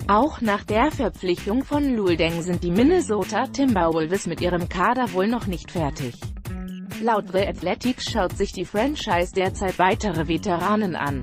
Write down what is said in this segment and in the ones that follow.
Auch nach der Verpflichtung von Luol Deng sind die Minnesota Timberwolves mit ihrem Kader wohl noch nicht fertig. Laut The Athletic schaut sich die Franchise derzeit weitere Veteranen an.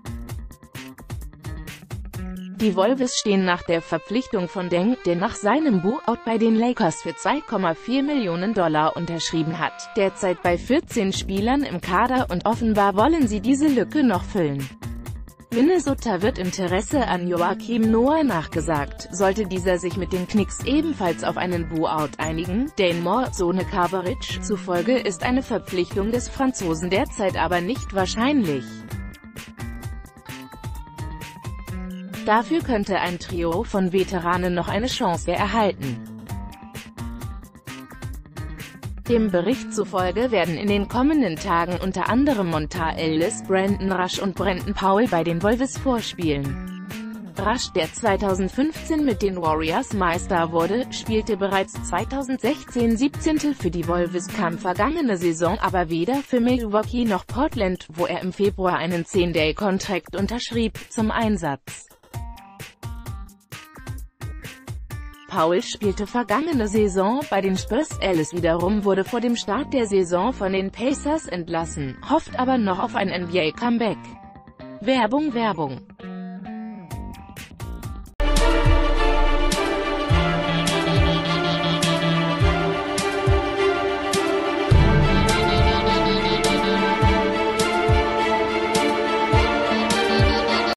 Die Wolves stehen nach der Verpflichtung von Deng, der nach seinem Buyout bei den Lakers für $2,4 Millionen unterschrieben hat, derzeit bei 14 Spielern im Kader und offenbar wollen sie diese Lücke noch füllen. Minnesota wird Interesse an Joakim Noah nachgesagt, sollte dieser sich mit den Knicks ebenfalls auf einen Buyout einigen. Dane Moore, Zone Coverage zufolge ist eine Verpflichtung des Franzosen derzeit aber nicht wahrscheinlich. Dafür könnte ein Trio von Veteranen noch eine Chance erhalten. Dem Bericht zufolge werden in den kommenden Tagen unter anderem Monta Ellis, Brandon Rush und Brandon Powell bei den Wolves vorspielen. Rush, der 2015 mit den Warriors Meister wurde, spielte bereits 2016 17. für die Wolves, kam vergangene Saison aber weder für Milwaukee noch Portland, wo er im Februar einen 10-Day-Contract unterschrieb, zum Einsatz. Powell spielte vergangene Saison bei den Spurs. Ellis wiederum wurde vor dem Start der Saison von den Pacers entlassen, hofft aber noch auf ein NBA-Comeback. Werbung